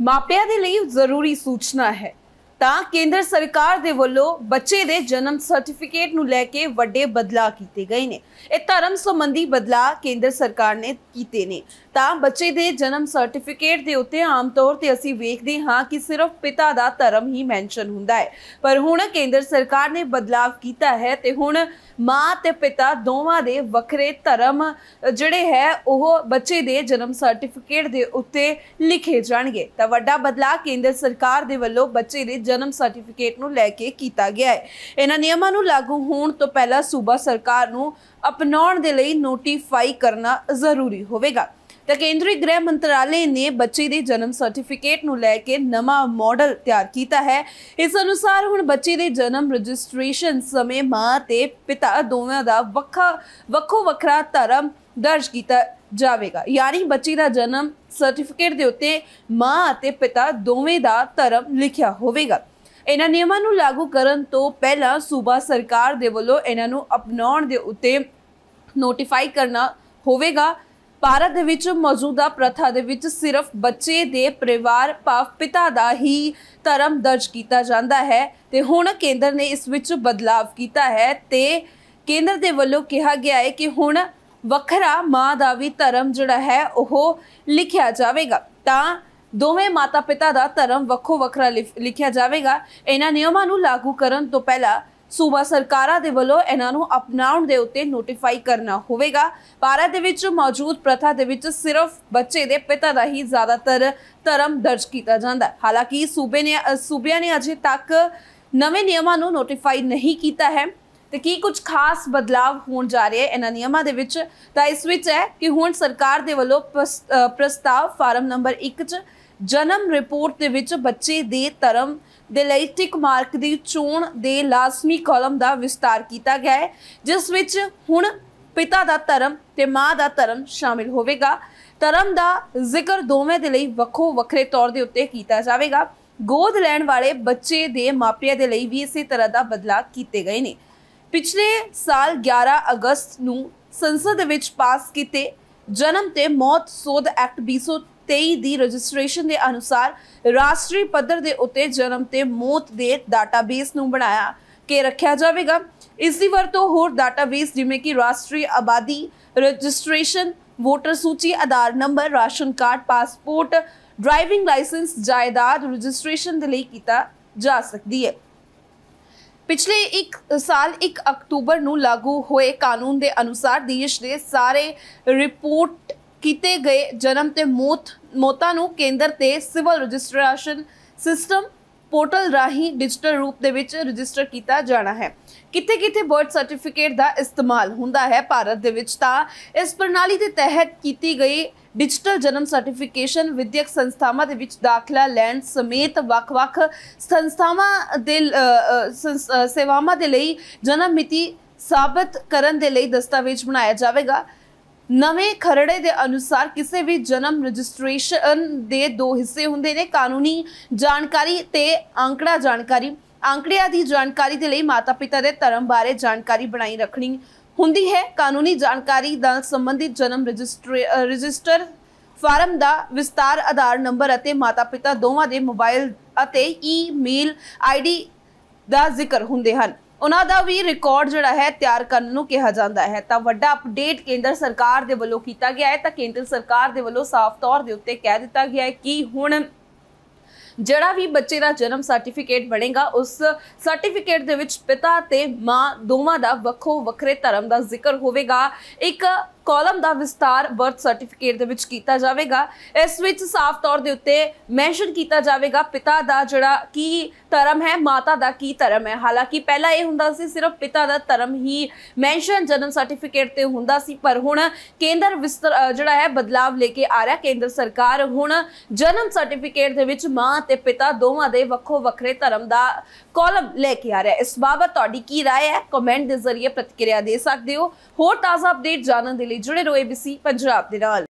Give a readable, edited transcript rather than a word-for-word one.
ਮਾਪਿਆਂ ਦੇ ਲਈ ਜ਼ਰੂਰੀ ਸੂਚਨਾ ਹੈ ਤਾਂ ਕੇਂਦਰ ਸਰਕਾਰ ਦੇ ਵੱਲੋਂ ਬੱਚੇ ਦੇ ਜਨਮ ਸਰਟੀਫਿਕੇਟ ਨੂੰ ਲੈ ਕੇ ਵੱਡੇ ਬਦਲਾਅ ਕੀਤੇ ਗਏ ਨੇ। ਇਹ ਧਰਮ ਸੰਬੰਧੀ ਬਦਲਾਅ ਕੇਂਦਰ ਸਰਕਾਰ ਨੇ ਕੀਤੇ ਨੇ ਤਾਂ ਬੱਚੇ ਦੇ ਜਨਮ ਸਰਟੀਫਿਕੇਟ ਦੇ ਉੱਤੇ ਆਮ ਤੌਰ ਤੇ ਅਸੀਂ ਵੇਖਦੇ ਹਾਂ ਕਿ ਸਿਰਫ ਪਿਤਾ ਦਾ ਧਰਮ ਹੀ ਮੈਂਸ਼ਨ ਹੁੰਦਾ ਹੈ, ਪਰ ਹੁਣ ਕੇਂਦਰ ਸਰਕਾਰ ਨੇ ਬਦਲਾਅ ਕੀਤਾ ਹੈ ਤੇ ਹੁਣ ਮਾਂ ਤੇ ਪਿਤਾ ਦੋਵਾਂ ਦੇ ਵੱਖਰੇ ਧਰਮ ਜਿਹੜੇ ਹੈ ਉਹ ਬੱਚੇ ਦੇ ਜਨਮ ਸਰਟੀਫਿਕੇਟ ਦੇ ਉੱਤੇ ਲਿਖੇ ਜਾਣਗੇ। ਤਾਂ ਵੱਡਾ ਬਦਲਾਅ ਕੇਂਦਰ ਸਰਕਾਰ ਦੇ ਵੱਲੋਂ ਬੱਚੇ ਦੇ ਜਨਮ ਸਰਟੀਫਿਕੇਟ ਨੂੰ ਲੈ ਕੇ ਕੀਤਾ ਗਿਆ ਹੈ। ਇਹਨਾਂ ਨਿਯਮਾਂ ਨੂੰ ਲਾਗੂ ਹੋਣ ਤੋਂ ਪਹਿਲਾਂ ਸੂਬਾ ਸਰਕਾਰ ਨੂੰ ਅਪਣਾਉਣ ਦੇ ਲਈ ਨੋਟੀਫਾਈ ਕਰਨਾ ਜ਼ਰੂਰੀ ਹੋਵੇਗਾ। ਤਾਂ ਕੇਂਦਰੀ ਗ੍ਰਹਿ ਮੰਤਰਾਲੇ ਨੇ ਬੱਚੇ ਦੇ ਜਨਮ ਸਰਟੀਫਿਕੇਟ ਨੂੰ ਲੈ ਕੇ ਨਵਾਂ ਮਾਡਲ ਤਿਆਰ ਕੀਤਾ ਹੈ। ਇਸ ਅਨੁਸਾਰ ਹੁਣ ਬੱਚੇ ਦੇ ਜਨਮ ਰਜਿਸਟ੍ਰੇਸ਼ਨ ਸਮੇਂ ਮਾਂ ਤੇ ਪਿਤਾ ਦੋਵਾਂ ਦਾ ਵੱਖੋ ਵੱਖਰਾ ਧਰਮ ਦਰਜ ਕੀਤਾ ਜਾਵੇਗਾ, ਯਾਨੀ ਬੱਚੇ ਦਾ ਜਨਮ ਸਰਟੀਫਿਕੇਟ ਦੇ ਉੱਤੇ ਮਾਂ ਅਤੇ ਪਿਤਾ ਦੋਵੇਂ ਦਾ ਧਰਮ ਲਿਖਿਆ ਹੋਵੇਗਾ। ਇਹਨਾਂ ਨਿਯਮਾਂ ਨੂੰ ਲਾਗੂ ਕਰਨ ਤੋਂ ਪਹਿਲਾਂ ਸੂਬਾ ਸਰਕਾਰ ਦੇ ਵੱਲੋਂ ਇਹਨਾਂ ਨੂੰ ਅਪਣਾਉਣ ਦੇ ਉੱਤੇ ਨੋਟੀਫਾਈ ਕਰਨਾ ਹੋਵੇਗਾ। ਭਾਰਤ ਦੇ ਵਿੱਚ ਮੌਜੂਦਾ ਪ੍ਰਥਾ ਦੇ ਵਿੱਚ ਸਿਰਫ ਬੱਚੇ ਦੇ ਪਰਿਵਾਰ ਭਾਵ ਪਿਤਾ ਦਾ ਹੀ ਧਰਮ ਦਰਜ ਕੀਤਾ ਜਾਂਦਾ ਹੈ ਤੇ ਹੁਣ ਕੇਂਦਰ ਨੇ ਇਸ ਵਿੱਚ ਬਦਲਾਅ ਕੀਤਾ ਹੈ ਤੇ ਕੇਂਦਰ ਦੇ ਵੱਲੋਂ ਕਿਹਾ ਗਿਆ ਹੈ ਕਿ ਹੁਣ ਵੱਖਰਾ ਮਾਂ ਦਾ ਵੀ ਧਰਮ ਜਿਹੜਾ ਹੈ ਉਹ ਲਿਖਿਆ ਜਾਵੇਗਾ ਤਾਂ ਦੋਵੇਂ ਮਾਤਾ ਪਿਤਾ ਦਾ ਧਰਮ ਵੱਖੋ ਵੱਖਰਾ ਲਿਖਿਆ ਜਾਵੇਗਾ। ਇਹਨਾਂ ਨਿਯਮਾਂ ਨੂੰ ਲਾਗੂ ਕਰਨ ਤੋਂ ਪਹਿਲਾਂ ਸੂਬਾ ਸਰਕਾਰਾਂ ਦੇ ਵੱਲੋਂ ਇਹਨਾਂ ਨੂੰ ਅਪਣਾਉਣ ਦੇ ਉੱਤੇ ਨੋਟੀਫਾਈ ਕਰਨਾ ਹੋਵੇਗਾ। ਭਾਰਤ ਦੇ ਵਿੱਚ ਮੌਜੂਦ ਪ੍ਰਥਾ ਦੇ ਵਿੱਚ ਸਿਰਫ ਬੱਚੇ ਦੇ ਪਿਤਾ ਦਾ ਹੀ ਜ਼ਿਆਦਾਤਰ ਧਰਮ ਦਰਜ ਕੀਤਾ ਜਾਂਦਾ ਹੈ। ਹਾਲਾਂਕਿ ਸੂਬਿਆਂ ਨੇ ਅਜੇ ਤੱਕ ਨਵੇਂ ਨਿਯਮਾਂ ਨੂੰ ਨੋਟੀਫਾਈ ਨਹੀਂ ਕੀਤਾ ਹੈ ਤੇ ਕੀ ਕੁਝ ਖਾਸ ਬਦਲਾਅ ਹੋਣ ਜਾ ਰਹੇ ਇਹਨਾਂ ਨਿਯਮਾਂ ਦੇ ਵਿੱਚ ਤਾਂ ਇਸ ਵਿੱਚ ਹੈ ਕਿ ਹੁਣ ਸਰਕਾਰ ਦੇ ਵੱਲੋਂ ਪ੍ਰਸਤਾਵ ਫਾਰਮ ਨੰਬਰ 1 ਚ ਜਨਮ ਰਿਪੋਰਟ ਦੇ ਵਿੱਚ ਬੱਚੇ ਦੇ ਧਰਮ ਦੇ ਲਈ ਟਿਕ ਮਾਰਕ ਦੀ ਚੋਣ ਦੇ ਲਾਜ਼ਮੀ ਕਾਲਮ ਦਾ ਵਿਸਤਾਰ ਕੀਤਾ ਗਿਆ ਹੈ, ਜਿਸ ਵਿੱਚ ਹੁਣ ਪਿਤਾ ਦਾ ਧਰਮ ਤੇ ਮਾਂ ਦਾ ਧਰਮ ਸ਼ਾਮਿਲ ਹੋਵੇਗਾ। ਧਰਮ ਦਾ ਜ਼ਿਕਰ ਦੋਵੇਂ ਦੇ ਲਈ ਵੱਖੋ ਵੱਖਰੇ ਤੌਰ ਦੇ ਉੱਤੇ ਕੀਤਾ ਜਾਵੇਗਾ। ਗੋਦ ਲੈਣ ਵਾਲੇ ਬੱਚੇ ਦੇ ਮਾਪਿਆਂ ਦੇ ਲਈ ਵੀ ਇਸੇ ਤਰ੍ਹਾਂ ਦਾ ਬਦਲਾਅ ਕੀਤੇ ਗਏ ਨੇ। ਪਿਛਲੇ ਸਾਲ 11 ਅਗਸਤ ਨੂੰ ਸੰਸਦ ਦੇ ਵਿੱਚ ਪਾਸ ਕੀਤੇ ਜਨਮ ਤੇ ਮੌਤ ਸੋਧ ਐਕਟ 2023 ਦੀ ਰਜਿਸਟ੍ਰੇਸ਼ਨ ਦੇ ਅਨੁਸਾਰ ਰਾਸ਼ਟਰੀ ਪੱਧਰ ਦੇ ਉੱਤੇ ਜਨਮ ਤੇ ਮੌਤ ਦੇ ਡਾਟਾਬੇਸ ਨੂੰ ਬਣਾਇਆ ਕੇ ਰੱਖਿਆ ਜਾਵੇਗਾ। ਇਸ ਦੀ ਵਰਤੋਂ ਹੋਰ ਡਾਟਾਬੇਸ ਜਿਵੇਂ ਕਿ ਰਾਸ਼ਟਰੀ ਆਬਾਦੀ ਰਜਿਸਟ੍ਰੇਸ਼ਨ, ਵੋਟਰ ਸੂਚੀ, Aadhaar number, ration card, passport, driving licence, ਜਾਇਦਾਦ ਰਜਿਸਟ੍ਰੇਸ਼ਨ ਦੇ ਲਈ ਕੀਤਾ ਜਾ ਸਕਦੀ ਹੈ। ਪਿਛਲੇ 1 ਸਾਲ 1 ਅਕਤੂਬਰ ਨੂੰ ਲਾਗੂ ਹੋਏ ਕਾਨੂੰਨ ਦੇ ਅਨੁਸਾਰ ਦੇਸ਼ ਦੇ ਸਾਰੇ ਰਿਪੋਰਟ ਕੀਤੇ ਗਏ ਜਨਮ ਤੇ ਮੌਤਾਂ ਨੂੰ ਕੇਂਦਰ ਤੇ ਸਿਵਲ ਰਜਿਸਟ੍ਰੇਸ਼ਨ ਸਿਸਟਮ ਪੋਰਟਲ ਰਾਹੀਂ ਡਿਜੀਟਲ ਰੂਪ ਦੇ ਵਿੱਚ ਰਜਿਸਟਰ ਕੀਤਾ ਜਾਣਾ ਹੈ। ਕਿਤੇ ਬਰਥ ਸਰਟੀਫਿਕੇਟ ਦਾ ਇਸਤੇਮਾਲ ਹੁੰਦਾ ਹੈ ਭਾਰਤ ਦੇ ਵਿੱਚ ਤਾਂ ਇਸ ਪ੍ਰਣਾਲੀ ਦੇ ਤਹਿਤ ਕੀਤੀ ਗਈ ਡਿਜੀਟਲ ਜਨਮ ਸਰਟੀਫਿਕੇਸ਼ਨ ਵਿਦਿਅਕ ਸੰਸਥਾਵਾਂ ਦੇ ਵਿੱਚ ਦਾਖਲਾ ਲੈਣ ਸਮੇਤ ਵੱਖ-ਵੱਖ ਸੰਸਥਾਵਾਂ ਦੇ ਸੇਵਾਵਾਂ ਦੇ ਲਈ ਜਨਮ ਮਿਤੀ ਸਾਬਤ ਕਰਨ ਦੇ ਲਈ ਦਸਤਾਵੇਜ਼ ਬਣਾਇਆ ਜਾਵੇਗਾ। ਨਵੇਂ ਖਰੜੇ ਦੇ ਅਨੁਸਾਰ ਕਿਸੇ ਵੀ ਜਨਮ ਰਜਿਸਟ੍ਰੇਸ਼ਨ ਦੇ 2 ਹਿੱਸੇ ਹੁੰਦੇ ਨੇ, ਕਾਨੂੰਨੀ ਜਾਣਕਾਰੀ ਤੇ ਅੰਕੜਾ ਜਾਣਕਾਰੀ। ਅੰਕੜਿਆਂ ਦੀ ਜਾਣਕਾਰੀ ਦੇ ਲਈ ਮਾਤਾ ਪਿਤਾ ਦੇ ਧਰਮ ਬਾਰੇ ਜਾਣਕਾਰੀ ਬਣਾਈ ਰੱਖਣੀ ਹੁੰਦੀ ਹੈ। ਕਾਨੂੰਨੀ ਜਾਣਕਾਰੀ ਨਾਲ ਸੰਬੰਧਿਤ ਜਨਮ ਰਜਿਸਟਰ ਫਾਰਮ ਦਾ ਵਿਸਤਾਰ ਆਧਾਰ ਨੰਬਰ ਅਤੇ ਮਾਤਾ ਪਿਤਾ ਦੋਵਾਂ ਦੇ ਮੋਬਾਈਲ ਅਤੇ ਈਮੇਲ ਆਈਡੀ ਦਾ ਜ਼ਿਕਰ ਹੁੰਦੇ ਹਨ। ਉਹਨਾਂ ਦਾ ਵੀ ਰਿਕਾਰਡ ਜਿਹੜਾ ਹੈ ਤਿਆਰ ਕਰਨ ਨੂੰ ਕਿਹਾ ਜਾਂਦਾ ਹੈ। ਤਾਂ ਵੱਡਾ ਅਪਡੇਟ ਕੇਂਦਰ ਸਰਕਾਰ ਦੇ ਵੱਲੋਂ ਕੀਤਾ ਗਿਆ ਹੈ ਤਾਂ ਕੇਂਦਰ ਸਰਕਾਰ ਦੇ ਵੱਲੋਂ ਸਾਫ਼ ਤੌਰ ਦੇ ਉੱਤੇ ਕਹਿ ਦਿੱਤਾ ਗਿਆ ਹੈ ਕਿ ਹੁਣ ਜਿਹੜਾ ਵੀ ਬੱਚੇ ਦਾ ਜਨਮ ਸਰਟੀਫਿਕੇਟ ਬਣੇਗਾ ਉਸ ਸਰਟੀਫਿਕੇਟ ਦੇ ਵਿੱਚ ਪਿਤਾ ਤੇ ਮਾਂ ਦੋਵਾਂ ਦਾ ਵੱਖੋ ਵੱਖਰੇ ਧਰਮ ਦਾ ਜ਼ਿਕਰ ਹੋਵੇਗਾ। ਇੱਕ ਕਾਲਮ ਦਾ ਵਿਸਤਾਰ ਬਰਥ ਸਰਟੀਫਿਕੇਟ ਦੇ ਵਿੱਚ ਕੀਤਾ ਜਾਵੇਗਾ। ਇਸ ਵਿੱਚ ਸਾਫ਼ ਤੌਰ ਦੇ ਉੱਤੇ ਮੈਂਸ਼ਨ ਕੀਤਾ ਜਾਵੇਗਾ ਪਿਤਾ ਦਾ ਜਿਹੜਾ ਕੀ ਧਰਮ ਹੈ, ਮਾਤਾ ਦਾ ਕੀ ਧਰਮ ਹੈ। ਹਾਲਾਂਕਿ ਪਹਿਲਾਂ ਇਹ ਹੁੰਦਾ ਸੀ ਸਿਰਫ ਪਿਤਾ ਦਾ ਧਰਮ ਹੀ ਮੈਂਸ਼ਨ ਜਨਮ ਸਰਟੀਫਿਕੇਟ ਤੇ ਹੁੰਦਾ ਸੀ, ਪਰ ਹੁਣ ਕੇਂਦਰ ਜਿਹੜਾ ਹੈ ਬਦਲਾਵ ਲੈ ਕੇ ਆ ਰਿਹਾ। ਕੇਂਦਰ ਸਰਕਾਰ ਹੁਣ ਜਨਮ ਸਰਟੀਫਿਕੇਟ ਦੇ ਵਿੱਚ ਮਾਂ ਤੇ ਪਿਤਾ ਦੋਵਾਂ ਦੇ ਵੱਖੋ ਵੱਖਰੇ ਧਰਮ ਦਾ ਕਾਲਮ ਲੈ ਕੇ ਆ ਰਿਹਾ। ਇਸ ਬਾਬਤ ਤੁਹਾਡੀ ਕੀ ਰਾਏ ਹੈ? ਕਮੈਂਟ ਦੇ ਜ਼ਰੀਏ ਪ੍ਰਤੀਕਿਰਿਆ ਦੇ ਸਕਦੇ ਹੋ। ਹੋਰ ਤਾਜ਼ਾ ਅਪਡੇਟ ਜਾਣਨ ਦੇ ਲਈ जुड़े रहो ABC पंजाब दे नाल।